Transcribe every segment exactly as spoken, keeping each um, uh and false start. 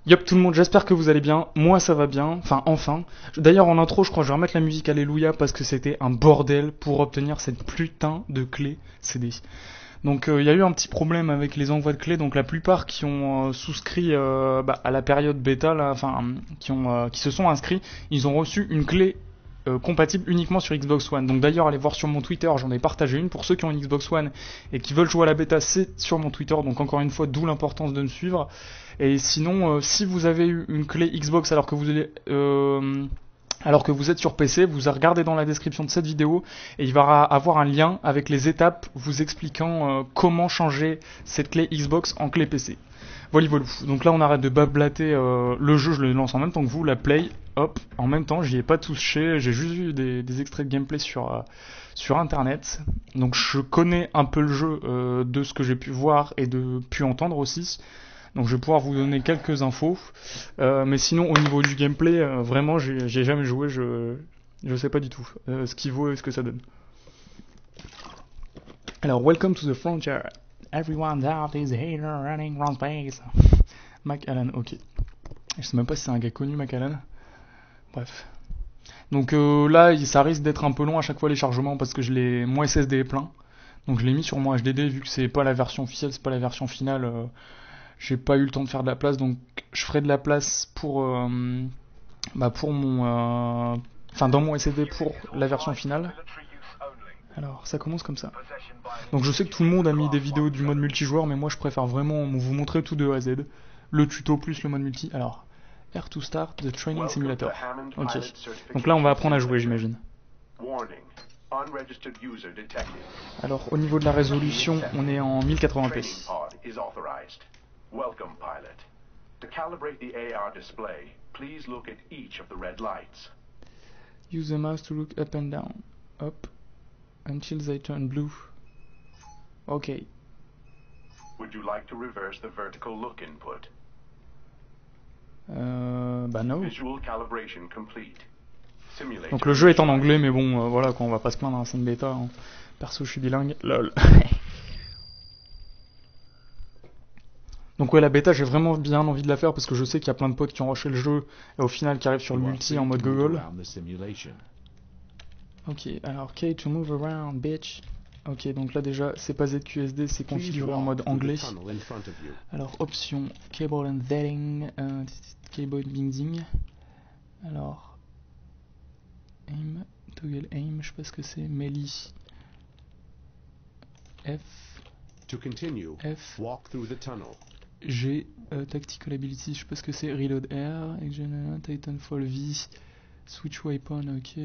Yop tout le monde, j'espère que vous allez bien, moi ça va bien, enfin enfin. D'ailleurs en intro je crois que je vais remettre la musique Alléluia parce que c'était un bordel pour obtenir cette putain de clé C D. Donc il euh, y a eu un petit problème avec les envois de clés, donc la plupart qui ont euh, souscrit euh, bah, à la période bêta, là, enfin qui, ont, euh, qui se sont inscrits, ils ont reçu une clé euh, compatible uniquement sur Xbox One. Donc d'ailleurs allez voir sur mon Twitter, j'en ai partagé une. Pour ceux qui ont une Xbox One et qui veulent jouer à la bêta, c'est sur mon Twitter, donc encore une fois d'où l'importance de me suivre. Et sinon, euh, si vous avez eu une clé Xbox alors que vous allez... Euh, alors que vous êtes sur P C, vous regardez dans la description de cette vidéo et il va avoir un lien avec les étapes vous expliquant euh, comment changer cette clé Xbox en clé P C. Voilà, voilà. Donc là on arrête de bablater euh, le jeu, je le lance en même temps que vous, la play, hop, en même temps, j'y ai pas touché, j'ai juste vu des, des extraits de gameplay sur, euh, sur internet. Donc je connais un peu le jeu euh, de ce que j'ai pu voir et de pu entendre aussi. Donc je vais pouvoir vous donner quelques infos. Euh, mais sinon au niveau du gameplay, euh, vraiment j'ai, j'ai jamais joué, je je sais pas du tout euh, ce qu'il vaut et ce que ça donne. Alors welcome to the frontier. Everyone's out is a hater running around space. McAllen, ok. Je sais même pas si c'est un gars connu, McAllen. Bref. Donc euh, là ça risque d'être un peu long à chaque fois les chargements parce que je l'ai, mon S S D est plein. Donc je l'ai mis sur mon H D D vu que c'est pas la version officielle, c'est pas la version finale. Euh, J'ai pas eu le temps de faire de la place, donc je ferai de la place pour, euh, bah pour mon, euh, enfin dans mon S S D pour la version finale. Alors ça commence comme ça. Donc je sais que tout le monde a mis des vidéos du mode multijoueur, mais moi je préfère vraiment vous montrer tout de A à Z. Le tuto plus le mode multi. Alors, R to start the training simulator. Ok. Donc là on va apprendre à jouer, j'imagine. Alors au niveau de la résolution, on est en mille quatre-vingts p. Welcome, pilot. To calibrate the A R display, please look at each of the red lights. Use the mouse to look up and down, up, until they turn blue. Ok. Would you like to reverse the vertical look input? Euh, bah non. Visual calibration complete. Simulator. Donc le jeu est en anglais, mais bon, euh, voilà, quoi, on va pas se plaindre, hein, c'est une bêta. Hein. Perso, je suis bilingue. Lol. Donc ouais, la bêta, j'ai vraiment bien envie de la faire parce que je sais qu'il y a plein de potes qui ont rushé le jeu et au final qui arrivent sur le multi en mode Google. Ok, alors K to move around, bitch. Ok, donc là déjà, c'est pas Z Q S D, c'est configuré en mode anglais. Alors option, cable and vetting, euh, cable binding. Alors, aim, toggle aim, je sais pas ce que c'est, melee. F. To continue, F. walk through the tunnel. G, euh, Tactical Ability, je sais pas ce que c'est, Reload R, Titanfall V, Switch Weapon, ok.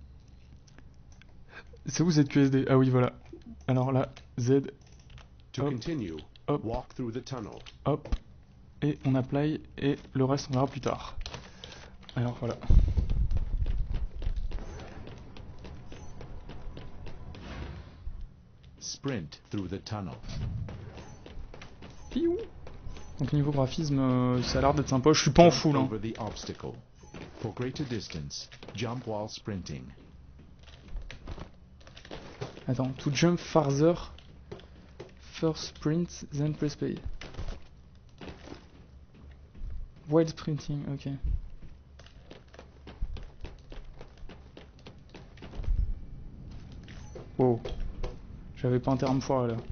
C'est où Z Q S D? Ah oui, voilà. Alors là, Z, To hop, continue, hop, walk through the tunnel. hop, et on apply, et le reste on verra plus tard. Alors voilà. Sprint through the tunnel. Piou. Donc niveau graphisme, euh, ça a l'air d'être sympa. Je suis pas en full. Hein. Over the obstacle. For greater distance, jump while sprinting. Attends, to jump farther, first sprint, then press play. While sprinting, ok. Wow. J'avais pas un terme fort là.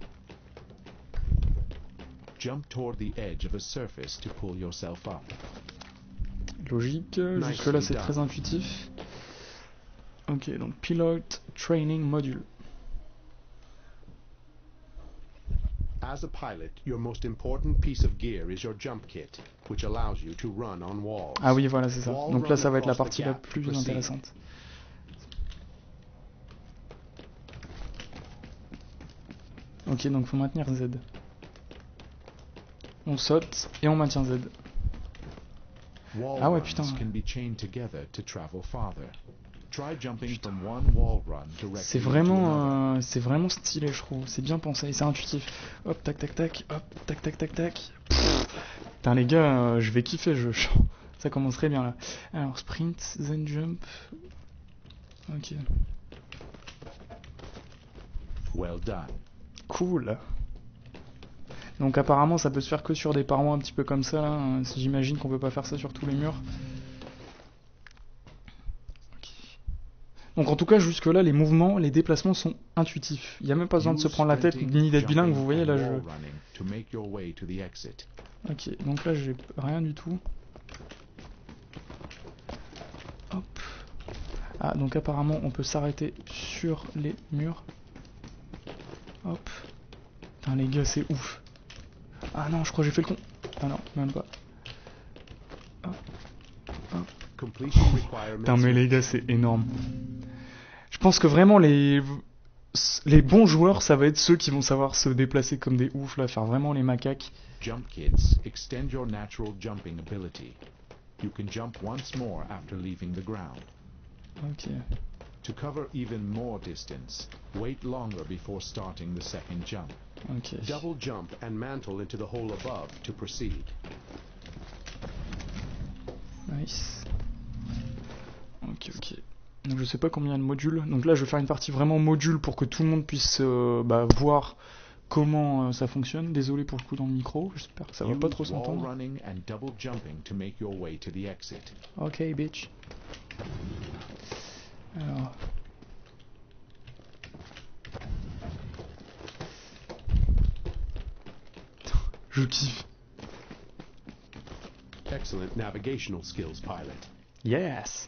Jump toward the edge of a surface to pull yourself up. Logique, jusque là c'est très intuitif. Ok, donc Pilot Training Module. As a pilot, your most important piece of gear is your jump kit, which allows you to run on walls. Ah oui, voilà, c'est ça. Donc là ça va être la partie la plus intéressante. Ok, donc faut maintenir Z. On saute et on maintient Z. Ah ouais, putain. C'est vraiment, euh, c'est vraiment stylé, je trouve. C'est bien pensé, c'est intuitif. Hop, tac, tac, tac. Hop, tac, tac, tac, tac. Pff. Putain, les gars, euh, je vais kiffer. Je... Ça commencerait bien là. Alors, sprint, then jump. Ok. Well done. Cool. Donc apparemment ça peut se faire que sur des parois un petit peu comme ça là. J'imagine qu'on peut pas faire ça sur tous les murs. Okay. Donc en tout cas jusque là les mouvements, les déplacements sont intuitifs. Il n'y a même pas besoin de se prendre la tête ni d'être bilingue, vous voyez là je... Ok, donc là j'ai rien du tout. Hop. Ah donc apparemment on peut s'arrêter sur les murs. Hop. Putain les gars c'est ouf. Ah non je crois que j'ai fait le con. Ah non même pas. Hop. Hop. Putain mais les gars c'est énorme. Je pense que vraiment les les bons joueurs ça va être ceux qui vont savoir se déplacer comme des oufs là, faire vraiment les macaques. Jump kits extend your natural jumping ability. You can jump once more after leaving the ground. Ok. To cover even more distance, wait longer before starting the second jump. Ok. Double jump and mantle into the hole above to proceed. Nice. Ok, ok. Donc je sais pas combien de modules. Donc là je vais faire une partie vraiment module pour que tout le monde puisse euh, bah, voir comment euh, ça fonctionne. Désolé pour le coup dans le micro, j'espère que ça va pas trop s'entendre. Ok bitch. Alors... Je kiffe. Excellent navigational skills, pilot. Yes.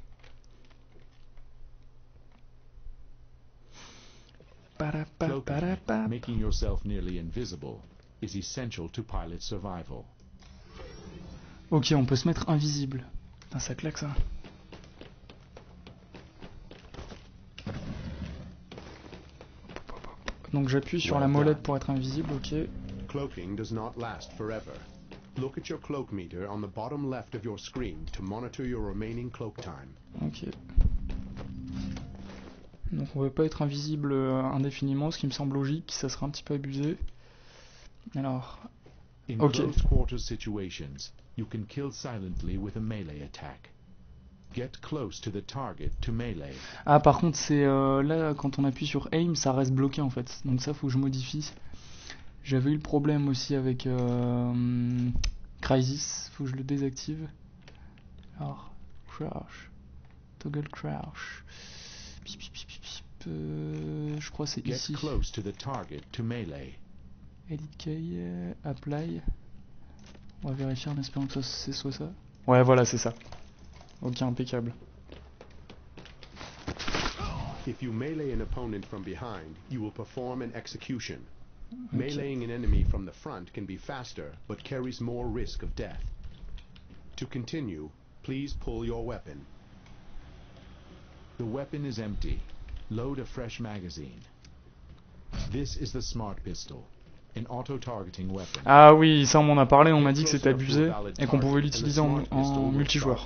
Cloaking, making yourself nearly invisible, is essential to pilot survival. Ok, on peut se mettre invisible. Putain, ça claque ça. Donc j'appuie sur la molette pour être invisible, ok. Cloaking does not last forever. Look at your cloak meter on the bottom left of your screen to monitor your remaining cloak time. Ok. Donc on va pas être invisible indéfiniment, ce qui me semble logique, ça serait un petit peu abusé. Alors... In ok. close quarters situations, you can kill silently with a melee attack. Get close to the target to melee. Ah par contre c'est euh, là quand on appuie sur aim ça reste bloqué en fait, donc ça faut que je modifie. J'avais eu le problème aussi avec euh, Crysis, faut que je le désactive. Alors, crouch, toggle crouch. Pip, pip, pip, pip, pip. Euh, je crois que c'est ici. Close to the target to melee. Edit key, euh, apply. On va vérifier en espérant que c'est soit ça. Ouais voilà c'est ça. Ok impeccable. If you melee an opponent from behind, you will perform an execution. Okay. Meleeing an enemy from the front can be faster, but carries more risk of death. To continue, please pull your weapon. The weapon is empty. Load a fresh magazine. This is the smart pistol, an auto-targeting weapon. Ah oui, ça on m'en a parlé, on m'a dit que c'était abusé et qu'on pouvait l'utiliser en, en multijoueur.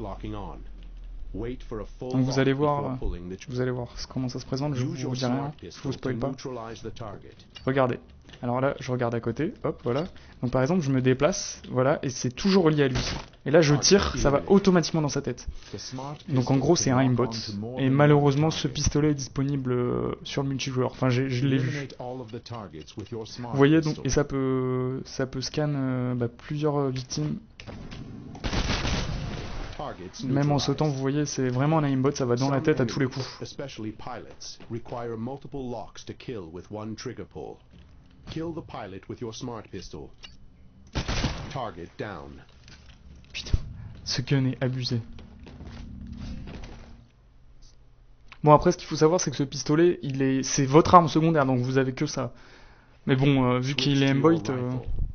Donc vous allez voir, vous allez voir comment ça se présente, je vous dis rien, je vous spoil pas. Regardez. Alors là, je regarde à côté, hop, voilà. Donc par exemple, je me déplace, voilà, et c'est toujours lié à lui. Et là, je tire, ça va automatiquement dans sa tête. Donc en gros, c'est un aimbot. Et malheureusement, ce pistolet est disponible euh, sur le multijoueur. Enfin, je l'ai vu. Vous voyez, donc, et ça peut, ça peut scan euh, bah, plusieurs victimes. Même en sautant, vous voyez, c'est vraiment un aimbot, ça va dans la tête à tous les coups. Kill the pilot with your smart pistol. Target down. Putain, ce gun est abusé. Bon après ce qu'il faut savoir c'est que ce pistolet, il est, c'est votre arme secondaire donc vous avez que ça. Mais bon euh, vu qu'il est aimbot. Euh...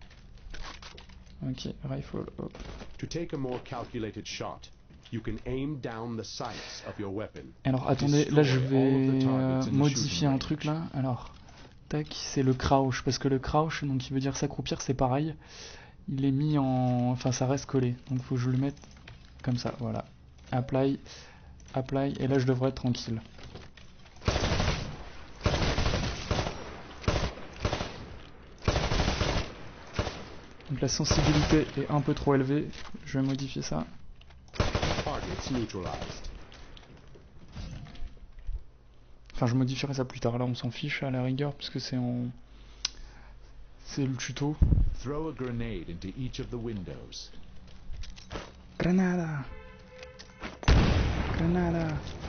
Ok, rifle. Hop. To take a more calculated shot, you can aim down the sights of your weapon. Alors attendez, là je vais euh, modifier un truc là. Alors. Tac, c'est le crouch, parce que le crouch, donc qui veut dire s'accroupir, c'est pareil. Il est mis en... Enfin, ça reste collé. Donc, faut que je le mette comme ça, voilà. Apply, apply, et là, je devrais être tranquille. Donc, la sensibilité est un peu trop élevée. Je vais modifier ça. Enfin, je modifierai ça plus tard. Là, on s'en fiche à la rigueur, puisque c'est en... C'est le tuto. Throw a grenade into each of the windows. Granada. Granada.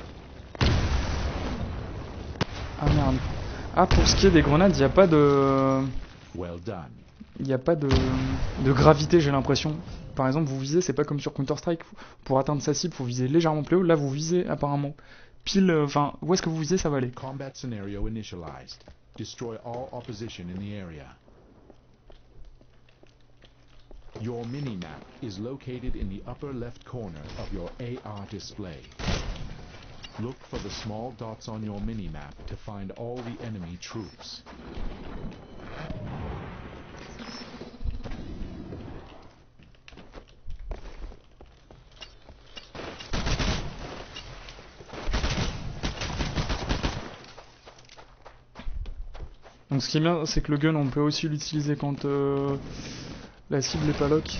Ah merde. Ah, pour ce qui est des grenades, il n'y a pas de... Well done. Il n'y a pas de... de gravité, j'ai l'impression. Par exemple, vous visez, c'est pas comme sur Counter-Strike. Pour atteindre sa cible, faut viser légèrement plus haut. Là, vous visez apparemment pile... Enfin, où est-ce que vous visez, ça va aller. Combat scenario initialized. Destroy all opposition in the area. Your mini-map is located in the upper left corner of your A R display. Look for the small dots on your mini-map to find all the enemy troops. Donc ce qui est bien, c'est que le gun, on peut aussi l'utiliser quand euh, la cible est pas lock.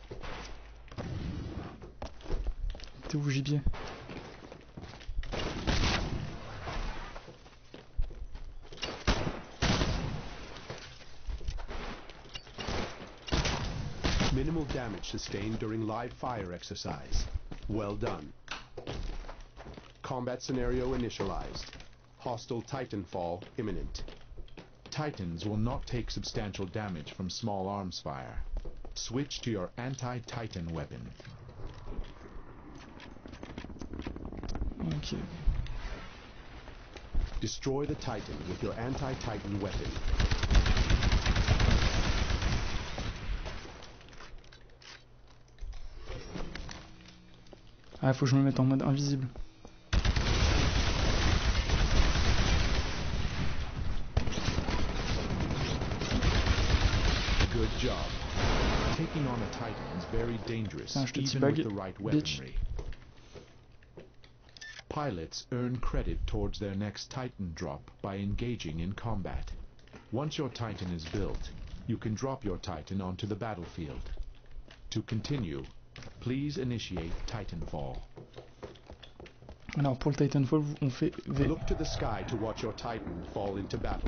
T'es où, gibier? Minimal damage sustained during live fire exercise. Well done. Combat scenario initialized. Hostile Titanfall imminent. Titans will not take substantial damage from small arms fire. Switch to your anti-Titan weapon. Ok. Destroy the Titan with your anti-Titan weapon. Ah, faut que je me mette en mode invisible. Good job. Taking on a Titan is very dangerous, Ah, je te even teabag, with the right bitch. weaponry. Pilots earn credit towards their next Titan drop by engaging in combat. Once your Titan is built, you can drop your Titan onto the battlefield. To continue, please initiate Titanfall. Alors pour le Titanfall, on fait V. Look to the sky to watch your Titan fall into battle.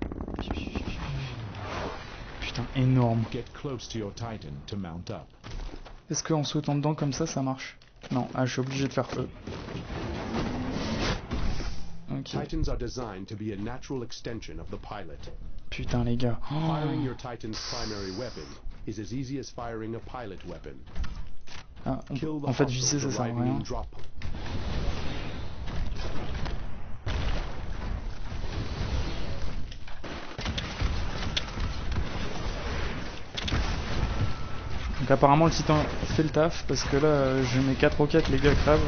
Putain, énorme. Get close to your Titan to mount up. Est-ce qu'en sautant dedans comme ça, ça marche? Non, ah, je suis obligé de faire E. Ok. Titans are designed to be a natural extension of the pilot. Putain les gars. Oh. Firing your Titan's primary weapon is as easy as firing a pilot weapon. Ah, on- Kill the en fait, hostiles viser, ça sert à arriving rien. in drop. Donc apparemment le titan fait le taf parce que là euh, j'ai mes quatre roquettes, les gars crèvent.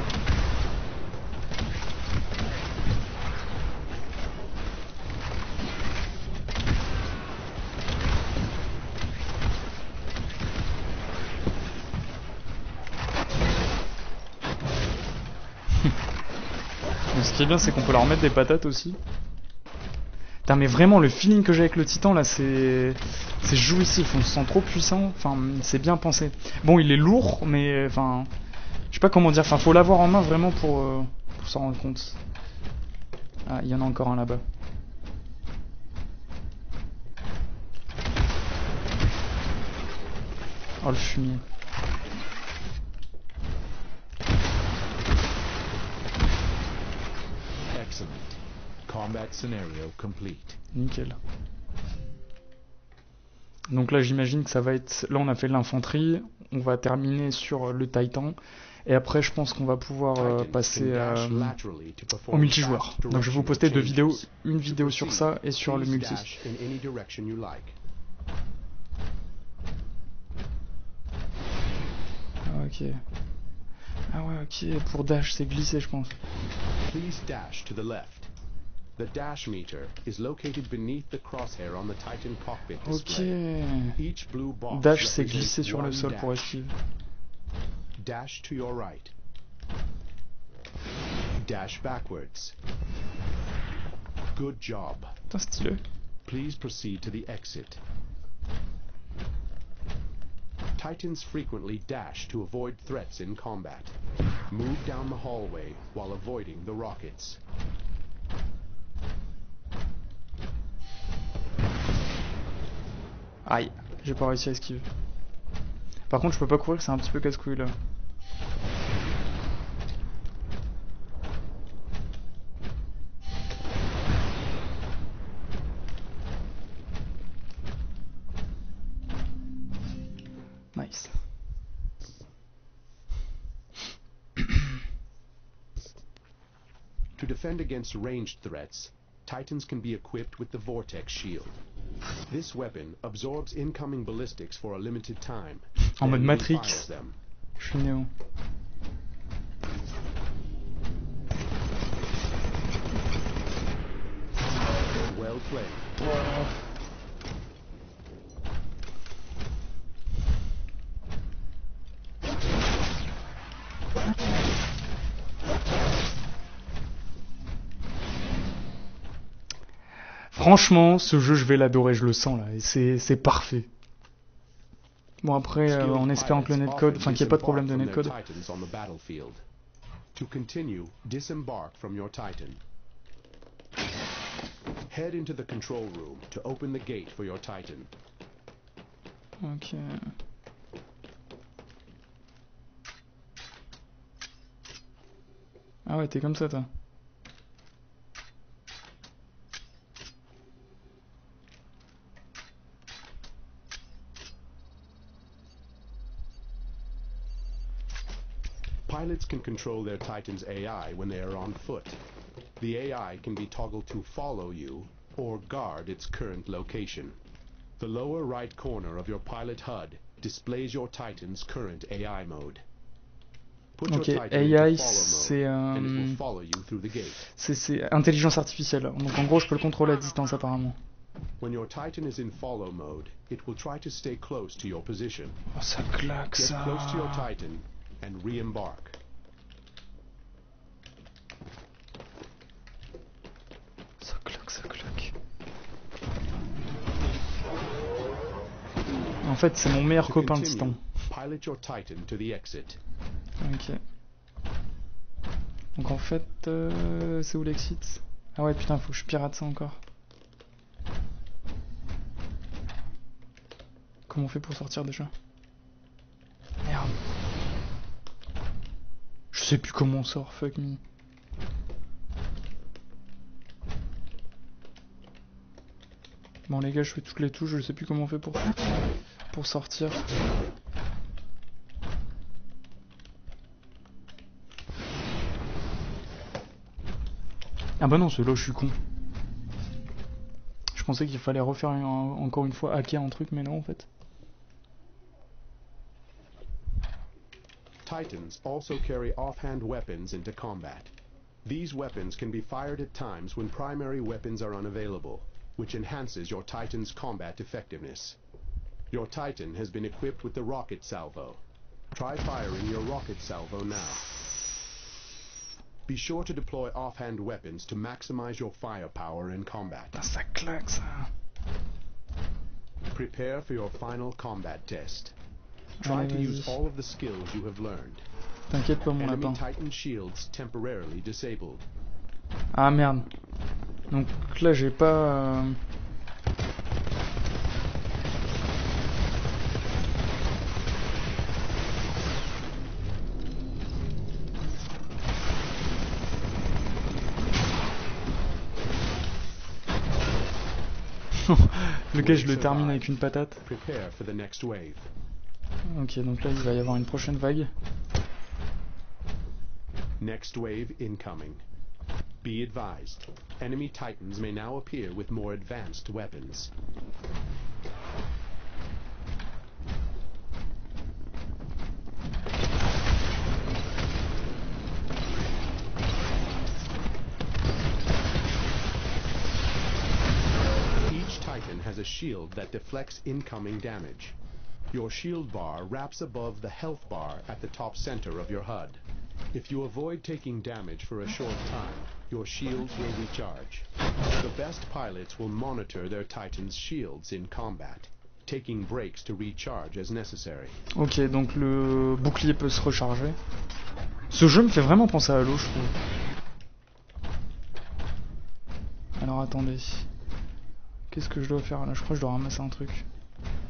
Mais ce qui est bien c'est qu'on peut leur mettre des patates aussi. Putain mais vraiment le feeling que j'ai avec le titan là c'est c'est jouissif, on se sent trop puissant, enfin c'est bien pensé. Bon il est lourd mais enfin je sais pas comment dire, enfin faut l'avoir en main vraiment pour, euh, pour s'en rendre compte. Ah il y en a encore un là-bas. Oh le fumier. Excellent. Combat scenario complete. Nickel. Donc là j'imagine que ça va être... Là on a fait l'infanterie, on va terminer sur le Titan, et après je pense qu'on va pouvoir euh, passer à, au multijoueur. Donc je vais vous poster deux vidéos, une vidéo sur ça et sur le multi. Ah, ok. Ah ouais ok, pour dash c'est glissé je pense. Please dash to the left. The dash meter is located beneath the crosshair on the Titan cockpit display. Ok. Each blue box Dash c'est represents glisser sur le one sol pour dash. esquive. Dash to your right. Dash backwards. Good job. Putain stylé. Please proceed to the exit. Titans frequently dash to avoid threats in combat. Move down the hallway while avoiding the rockets. Aïe, j'ai pas réussi à esquiver. Par contre, je peux pas courir, c'est un petit peu casse-couille là. Nice. To defend against ranged threats, Titans can be equipped with the Vortex Shield. This weapon absorbs incoming ballistics for a limited time. En mode then Matrix. refires them. Je suis Néo. Well played. Wow. Franchement, ce jeu, je vais l'adorer, je le sens là, et c'est c'est parfait. Bon après, euh, en espérant que le netcode, enfin qu'il n'y ait pas de problème de netcode. To continue, disembark from your Titan. Head into the control room to open the gate for your Titan. Ok. Ah ouais, t'es comme ça toi. Pilots can control their Titan's A I when they are on foot. The A I can be toggled to follow you or guard its current location. The lower right corner of your pilot H U D displays your Titan's current A I mode. Put your Ok, Titan A I into follow c'est mode and it euh, will follow you through the gate. c'est c'est intelligence artificielle. Donc en gros, je peux le contrôler à distance apparemment. When your Titan is in follow mode, it will try to stay close to your position. Oh, ça claque Get ça. close to your Titan and re-embark. Ça claque, ça claque. En fait, c'est mon meilleur To copain le continue, titan. pilot your Titan to the exit. Ok. Donc en fait, euh, c'est où l'exit? Ah ouais, putain, faut que je pirate ça encore. Comment on fait pour sortir déjà? Merde. Je sais plus comment on sort, fuck me. Bon les gars, je fais toutes les touches, je sais plus comment on fait pour, pour sortir. Ah bah non, celui-là, je suis con. Je pensais qu'il fallait refaire un- encore une fois hacker un truc, mais non en fait. Titans also carry offhand weapons into combat. These weapons can be fired at times when primary weapons are unavailable, which enhances your Titan's combat effectiveness. Your Titan has been equipped with the rocket salvo. Try firing your rocket salvo now. Be sure to deploy offhand weapons to maximize your firepower in combat. Ah, ça claque ça. Prepare for your final combat test. Try Allez, to vas-y. use all of the skills you have learned. T'inquiète pas mon Enemy lapin. Titan shields temporarily disabled. Ah merde. Donc là j'ai pas... euh, Le gars je le termine avec une patate. Prepare for the next wave. Ok, donc là il va y avoir une prochaine vague. Next wave incoming. Be advised, enemy Titans may now appear with more advanced weapons. Each Titan has a shield that deflects incoming damage. Your shield bar wraps above the health bar at the top center of your H U D. If you avoid taking damage for a short time, your shields will recharge. The best pilots will monitor their Titan's shields in combat, taking breaks to recharge as necessary. Ok, donc le bouclier peut se recharger. Ce jeu me fait vraiment penser à Halo, je trouve. Alors attendez. Qu'est-ce que je dois faire là? Je crois que je dois ramasser un truc.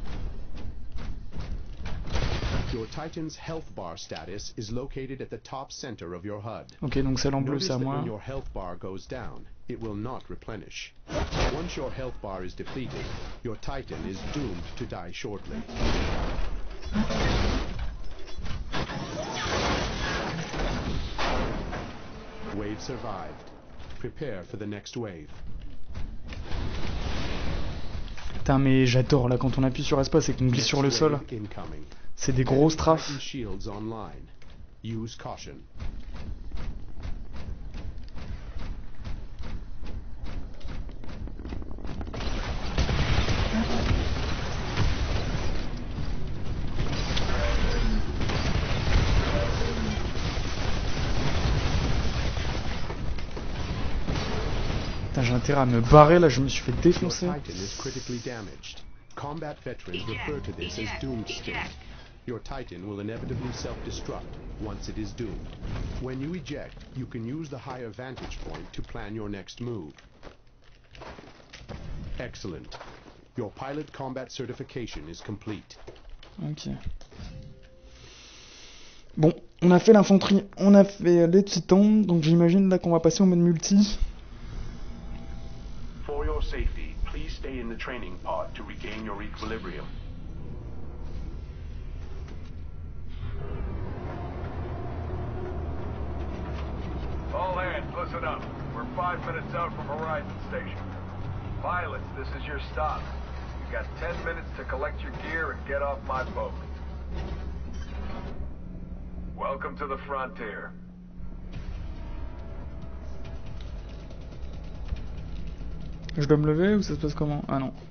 Your Titan's health bar status is located at the top center of your H U D. Ok, donc celle en bleu Notice c'est à that moi. when your health bar goes down, it will not replenish. Once your health bar is depleted, your Titan is doomed to die shortly. Wave survived. Prepare for the next wave. Putain, mais j'adore là quand on appuie sur espace et qu'on glisse sur le sol. C'est des grosses strafes. Titan shields online. Use caution. Putain, j'ai intérêt à me barrer là, je me suis fait Your défoncer. Titan is critically damaged. Combat veterans refer to this as doomed state. Your Titan will inevitably self-destruct once it is doomed. When you eject, you can use the higher vantage point to plan your next move. Excellent. Your pilot combat certification is complete. Ok. Bon, on a fait l'infanterie, on a fait les titans, donc j'imagine là qu'on va passer au mode multi. For your safety, please stay in the training pod to regain your equilibrium. All hands, listen up. We're five minutes out from Horizon Station. Pilots, this is your stop. You've got ten minutes to collect your gear and get off my boat. Welcome to the frontier. Je dois me lever ou ça se passe comment? Ah non.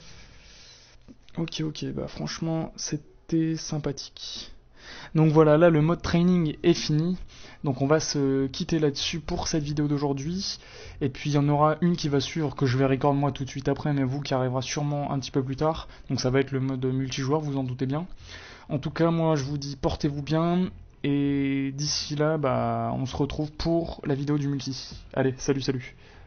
Ok, ok, bah franchement, c'était sympathique. Donc voilà, là le mode training est fini. Donc on va se quitter là-dessus pour cette vidéo d'aujourd'hui. Et puis il y en aura une qui va suivre, que je vais record moi tout de suite après, mais vous qui arrivera sûrement un petit peu plus tard. Donc ça va être le mode multijoueur, vous en doutez bien. En tout cas, moi je vous dis portez-vous bien. Et d'ici là, bah on se retrouve pour la vidéo du multi. Allez, salut, salut.